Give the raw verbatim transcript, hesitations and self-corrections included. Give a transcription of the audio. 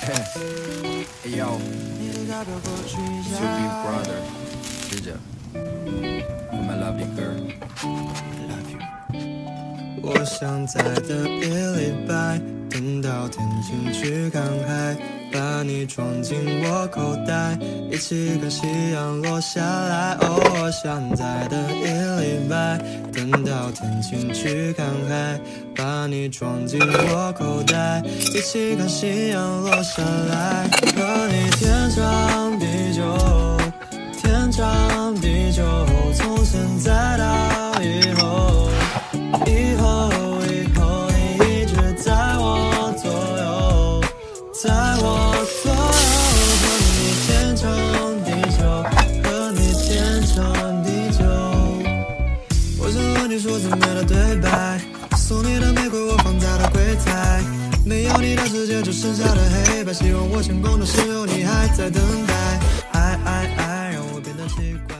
Hey yo, it's your big brother, Ginger. From I love you, girl. I love you. 我想在的夜里白，等到天晴去看海，把你装进我口袋，一起看夕阳落下来。哦，我想在的夜里白，等到天晴去看海，把你装进我口袋，一起看夕阳落下来。和你天长地久，天长地久，从现在到以后。以后，以后，你一直在我左右，在我左右，和你天长地久，和你天长地久。我想和你说最美的对白，送你的玫瑰我放在了柜台，没有你的世界只剩下的黑白，希望我成功的时候你还在等待，爱爱爱让我变得奇怪。